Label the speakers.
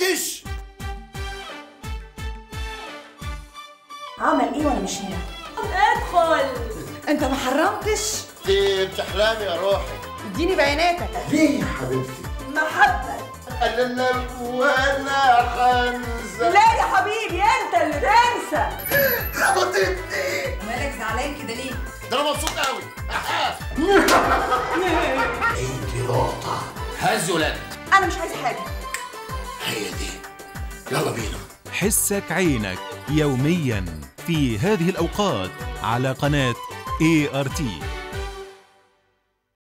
Speaker 1: مالكش.
Speaker 2: عمل ايه وانا مش هنا؟
Speaker 3: ادخل.
Speaker 2: انت ما حرمتش؟
Speaker 1: انت بتحلمي يا روحي.
Speaker 2: اديني بياناتك.
Speaker 1: ليه يا حبيبتي؟
Speaker 2: محبة.
Speaker 1: لا ولا خنزة.
Speaker 2: لا يا حبيبي انت اللي تنسى.
Speaker 1: خبطتني.
Speaker 2: مالك زعلان كده ليه؟
Speaker 1: ده انا مبسوط قوي. انت لقطة. هز ولاد.
Speaker 2: انا مش عايزه حاجه.
Speaker 1: هي دي. يلا بينا.
Speaker 4: حسك عينك يوميا في هذه الأوقات على قناة ART.